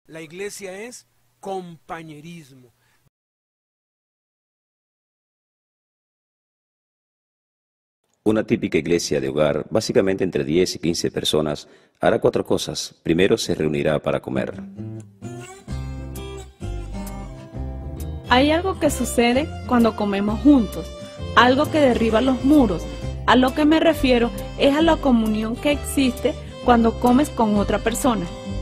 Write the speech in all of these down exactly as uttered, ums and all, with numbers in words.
La iglesia es compañerismo. Una típica iglesia de hogar, básicamente entre diez y quince personas, hará cuatro cosas. Primero se reunirá para comer. Hay algo que sucede cuando comemos juntos, algo que derriba los muros. A lo que me refiero es a la comunión que existe cuando comes con otra persona.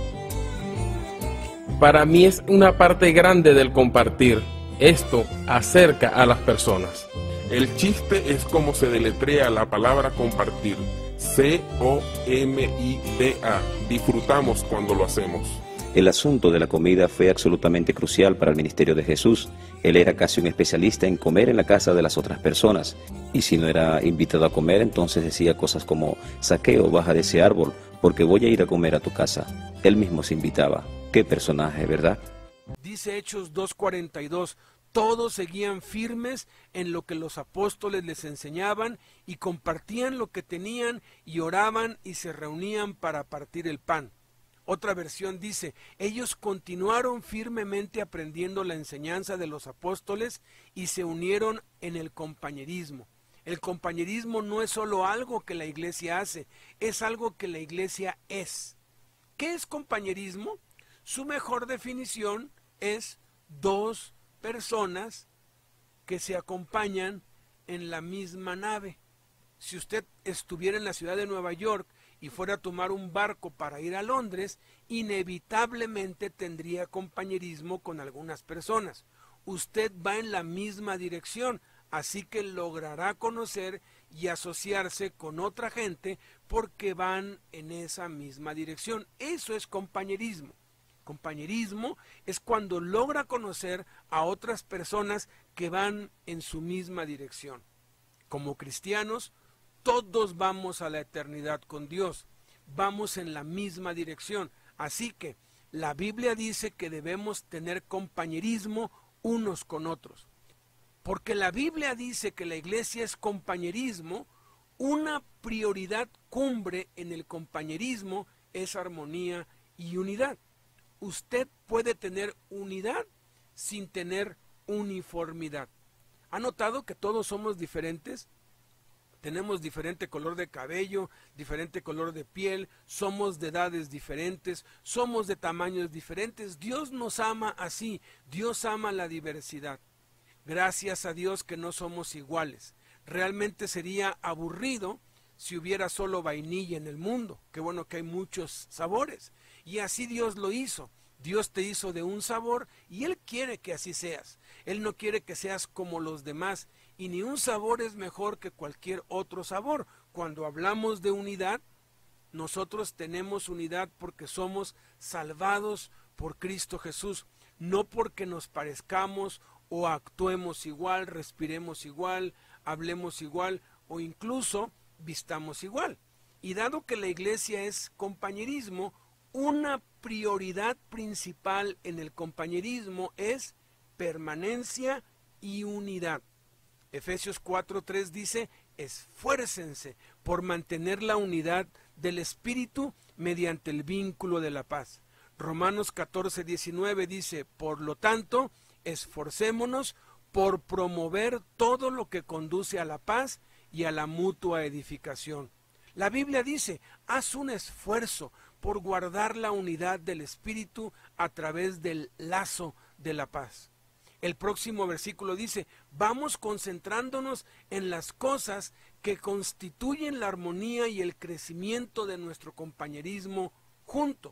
Para mí es una parte grande del compartir. Esto acerca a las personas. El chiste es cómo se deletrea la palabra compartir. C O M I T A. Disfrutamos cuando lo hacemos. El asunto de la comida fue absolutamente crucial para el ministerio de Jesús. Él era casi un especialista en comer en la casa de las otras personas. Y si no era invitado a comer, entonces decía cosas como: Zaqueo, baja de ese árbol, porque voy a ir a comer a tu casa. Él mismo se invitaba. Qué personaje, ¿verdad? Dice Hechos dos cuarenta y dos, todos seguían firmes en lo que los apóstoles les enseñaban y compartían lo que tenían y oraban y se reunían para partir el pan. Otra versión dice, ellos continuaron firmemente aprendiendo la enseñanza de los apóstoles y se unieron en el compañerismo. El compañerismo no es solo algo que la iglesia hace, es algo que la iglesia es. ¿Qué es compañerismo? Su mejor definición es dos personas que se acompañan en la misma nave. Si usted estuviera en la ciudad de Nueva York y fuera a tomar un barco para ir a Londres, inevitablemente tendría compañerismo con algunas personas. Usted va en la misma dirección, así que logrará conocer y asociarse con otra gente porque van en esa misma dirección. Eso es compañerismo. Compañerismo es cuando logra conocer a otras personas que van en su misma dirección. Como cristianos, todos vamos a la eternidad con Dios, vamos en la misma dirección, así que la Biblia dice que debemos tener compañerismo unos con otros. Porque la Biblia dice que la iglesia es compañerismo, una prioridad cumbre en el compañerismo es armonía y unidad. Usted puede tener unidad sin tener uniformidad. ¿Ha notado que todos somos diferentes? Tenemos diferente color de cabello, diferente color de piel, somos de edades diferentes, somos de tamaños diferentes. Dios nos ama así, Dios ama la diversidad. Gracias a Dios que no somos iguales. Realmente sería aburrido si hubiera solo vainilla en el mundo. Qué bueno que hay muchos sabores. Y así Dios lo hizo. Dios te hizo de un sabor y Él quiere que así seas. Él no quiere que seas como los demás. Y ni un sabor es mejor que cualquier otro sabor. Cuando hablamos de unidad, nosotros tenemos unidad porque somos salvados por Cristo Jesús. No porque nos parezcamos o actuemos igual, respiremos igual, hablemos igual o incluso vistamos igual. Y dado que la iglesia es compañerismo, una prioridad principal en el compañerismo es permanencia y unidad. Efesios cuatro tres dice, esfuércense por mantener la unidad del Espíritu mediante el vínculo de la paz. Romanos catorce diecinueve dice, por lo tanto, esforcémonos por promover todo lo que conduce a la paz y a la mutua edificación. La Biblia dice, haz un esfuerzo por guardar la unidad del Espíritu a través del lazo de la paz. El próximo versículo dice, vamos concentrándonos en las cosas que constituyen la armonía y el crecimiento de nuestro compañerismo junto.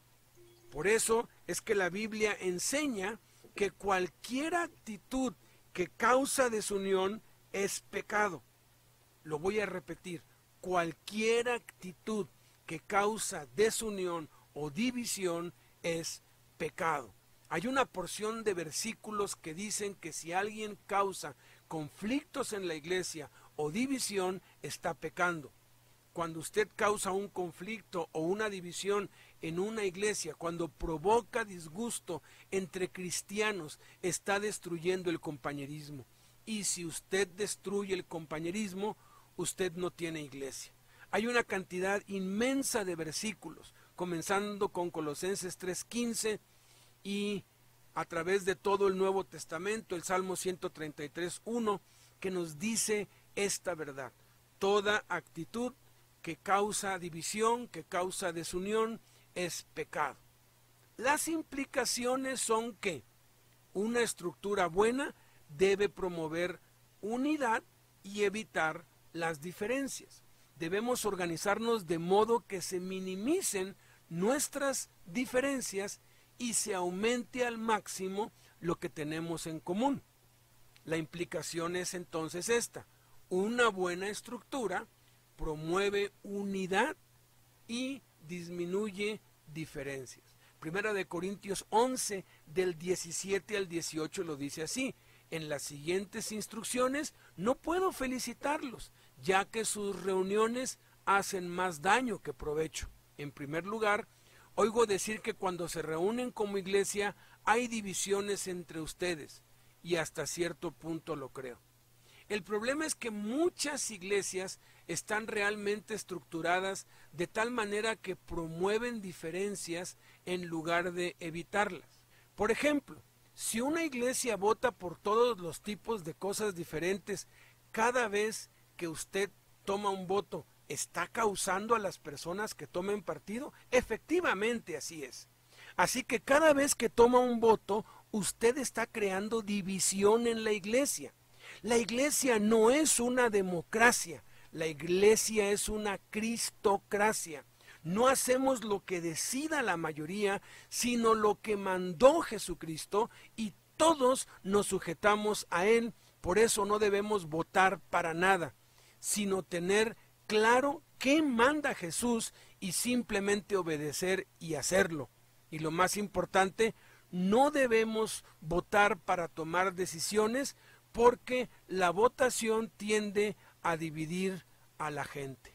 Por eso es que la Biblia enseña que cualquier actitud que causa desunión es pecado. Lo voy a repetir, cualquier actitud que causa desunión o división es pecado. Hay una porción de versículos que dicen que si alguien causa conflictos en la iglesia o división, está pecando. Cuando usted causa un conflicto o una división en una iglesia, cuando provoca disgusto entre cristianos, está destruyendo el compañerismo. Y si usted destruye el compañerismo, usted no tiene iglesia. Hay una cantidad inmensa de versículos, comenzando con Colosenses tres quince, y a través de todo el Nuevo Testamento, el Salmo ciento treinta y tres, uno, que nos dice esta verdad: toda actitud que causa división, que causa desunión, es pecado. Las implicaciones son que una estructura buena debe promover unidad y evitar las diferencias. Debemos organizarnos de modo que se minimicen nuestras diferencias y se aumente al máximo lo que tenemos en común. La implicación es entonces esta: una buena estructura promueve unidad y disminuye diferencias. Primera de Corintios once, del diecisiete al dieciocho, lo dice así: en las siguientes instrucciones no puedo felicitarlos, ya que sus reuniones hacen más daño que provecho. En primer lugar, oigo decir que cuando se reúnen como iglesia hay divisiones entre ustedes, y hasta cierto punto lo creo. El problema es que muchas iglesias están realmente estructuradas de tal manera que promueven diferencias en lugar de evitarlas. Por ejemplo, si una iglesia vota por todos los tipos de cosas diferentes, cada vez que usted toma un voto, ¿está causando a las personas que tomen partido? Efectivamente, así es. Así que cada vez que toma un voto, usted está creando división en la iglesia. La iglesia no es una democracia, la iglesia es una cristocracia. No hacemos lo que decida la mayoría, sino lo que mandó Jesucristo, y todos nos sujetamos a Él. Por eso no debemos votar para nada, sino tener claro qué manda Jesús y simplemente obedecer y hacerlo. Y lo más importante, no debemos votar para tomar decisiones, porque la votación tiende a dividir a la gente.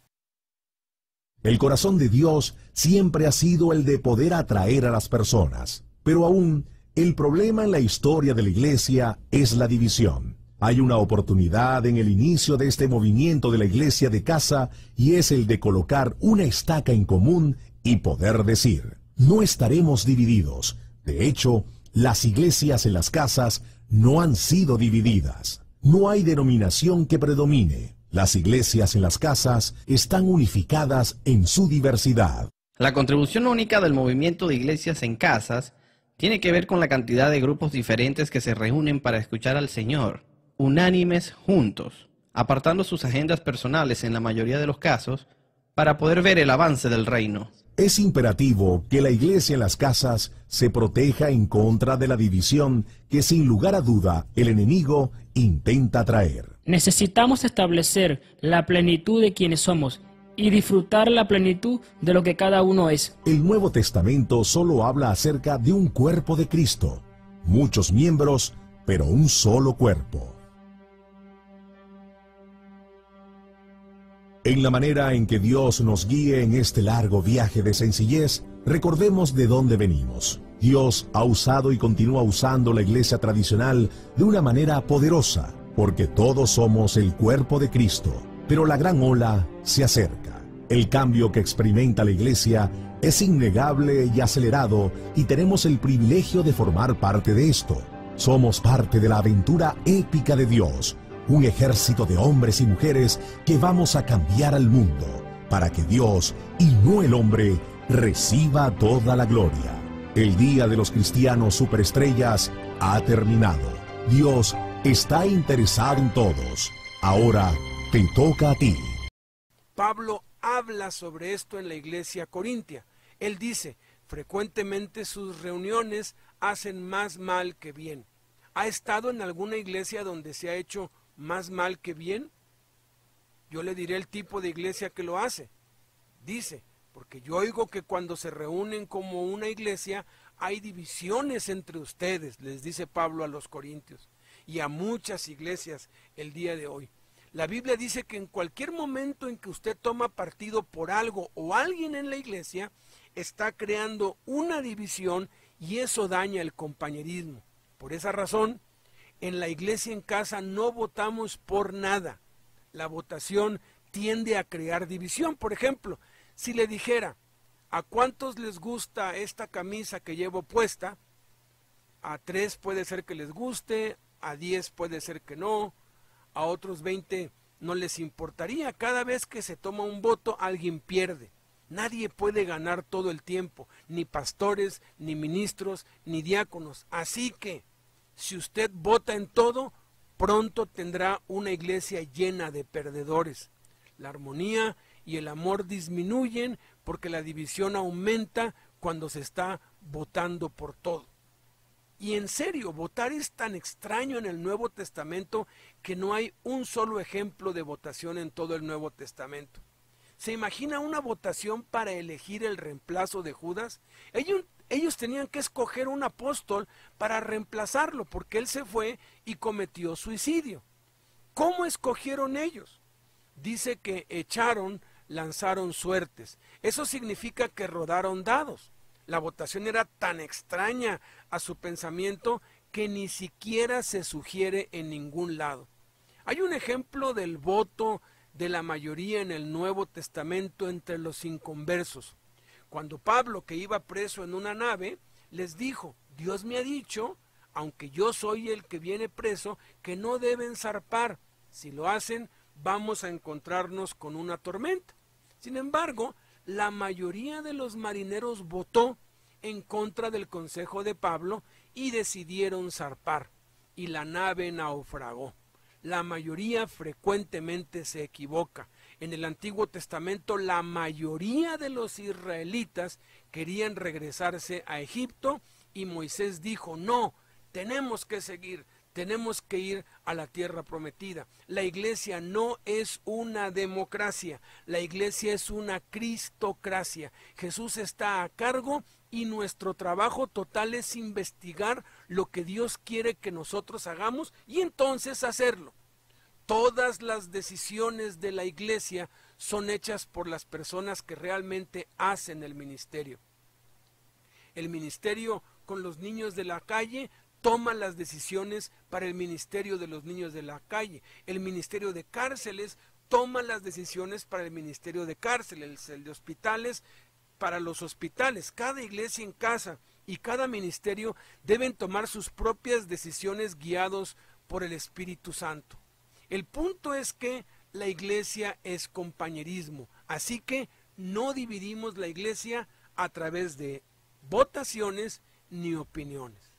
El corazón de Dios siempre ha sido el de poder atraer a las personas, pero aún el problema en la historia de la iglesia es la división. Hay una oportunidad en el inicio de este movimiento de la iglesia de casa, y es el de colocar una estaca en común y poder decir: no estaremos divididos. De hecho, las iglesias en las casas no han sido divididas. No hay denominación que predomine. Las iglesias en las casas están unificadas en su diversidad. La contribución única del movimiento de iglesias en casas tiene que ver con la cantidad de grupos diferentes que se reúnen para escuchar al Señor, unánimes juntos, apartando sus agendas personales en la mayoría de los casos, para poder ver el avance del reino. Es imperativo que la iglesia en las casas se proteja en contra de la división que sin lugar a duda el enemigo intenta traer. Necesitamos establecer la plenitud de quienes somos y disfrutar la plenitud de lo que cada uno es. El Nuevo Testamento solo habla acerca de un cuerpo de Cristo, muchos miembros, pero un solo cuerpo. En la manera en que Dios nos guíe en este largo viaje de sencillez, recordemos de dónde venimos. Dios ha usado y continúa usando la iglesia tradicional de una manera poderosa, porque todos somos el cuerpo de Cristo. Pero la gran ola se acerca. El cambio que experimenta la iglesia es innegable y acelerado, y tenemos el privilegio de formar parte de esto. Somos parte de la aventura épica de Dios, un ejército de hombres y mujeres que vamos a cambiar al mundo, para que Dios, y no el hombre, reciba toda la gloria. El día de los cristianos superestrellas ha terminado. Dios está interesado en todos. Ahora te toca a ti. Pablo habla sobre esto en la iglesia corintia. Él dice: frecuentemente sus reuniones hacen más mal que bien. ¿Ha estado en alguna iglesia donde se ha hecho más mal que bien? Yo le diré el tipo de iglesia que lo hace. Dice: porque yo oigo que cuando se reúnen como una iglesia hay divisiones entre ustedes, les dice Pablo a los corintios y a muchas iglesias el día de hoy. La Biblia dice que en cualquier momento en que usted toma partido por algo o alguien en la iglesia, está creando una división, y eso daña el compañerismo. Por esa razón, en la iglesia en casa no votamos por nada. La votación tiende a crear división. Por ejemplo, si le dijera: ¿A cuántos les gusta esta camisa que llevo puesta? A tres puede ser que les guste, a diez puede ser que no, a otros veinte no les importaría. Cada vez que se toma un voto, alguien pierde. Nadie puede ganar todo el tiempo, ni pastores, ni ministros, ni diáconos. Así que, si usted vota en todo, pronto tendrá una iglesia llena de perdedores. La armonía y el amor disminuyen porque la división aumenta cuando se está votando por todo. Y en serio, votar es tan extraño en el Nuevo Testamento que no hay un solo ejemplo de votación en todo el Nuevo Testamento. ¿Se imagina una votación para elegir el reemplazo de Judas? Ellos, ellos tenían que escoger un apóstol para reemplazarlo porque él se fue y cometió suicidio. ¿Cómo escogieron ellos? Dice que echaron, lanzaron suertes. Eso significa que rodaron dados. La votación era tan extraña a su pensamiento que ni siquiera se sugiere en ningún lado. Hay un ejemplo del voto de la mayoría en el Nuevo Testamento entre los inconversos. Cuando Pablo, que iba preso en una nave, les dijo: Dios me ha dicho, aunque yo soy el que viene preso, que no deben zarpar. Si lo hacen, vamos a encontrarnos con una tormenta. Sin embargo, la mayoría de los marineros votó en contra del consejo de Pablo y decidieron zarpar, y la nave naufragó. La mayoría frecuentemente se equivoca. En el Antiguo Testamento, la mayoría de los israelitas querían regresarse a Egipto y Moisés dijo: no, tenemos que seguir, tenemos que ir a la tierra prometida. La iglesia no es una democracia, la iglesia es una cristocracia. Jesús está a cargo y nuestro trabajo total es investigar lo que Dios quiere que nosotros hagamos y entonces hacerlo. Todas las decisiones de la iglesia son hechas por las personas que realmente hacen el ministerio. El ministerio con los niños de la calle toma las decisiones para el ministerio de los niños de la calle. El ministerio de cárceles toma las decisiones para el ministerio de cárceles. El de hospitales para los hospitales. Cada iglesia en casa y cada ministerio deben tomar sus propias decisiones guiados por el Espíritu Santo. El punto es que la iglesia es compañerismo, así que no dividimos la iglesia a través de votaciones ni opiniones.